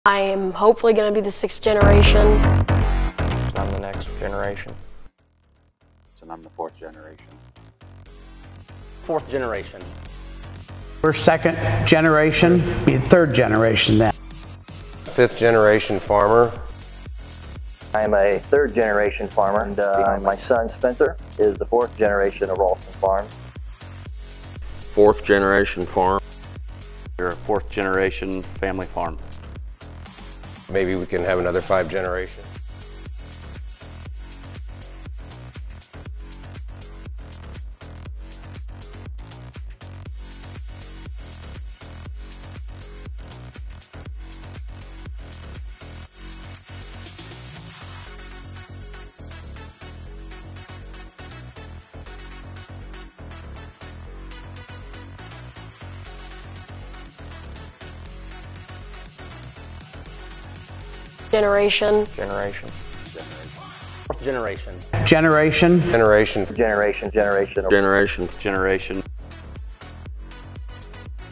I am hopefully going to be the 6th generation. I'm the next generation. And I'm the 4th generation. 4th generation. We're 2nd generation, be 3rd generation then. 5th generation farmer. I am a 3rd generation farmer, and my son Spencer is the 4th generation of Ralston Farms. 4th generation farm. You're a 4th generation family farm. Maybe we can have another 5 generations. Generation. Generation. 4th generation. Generation. Generation. Generation. Generation. Generation.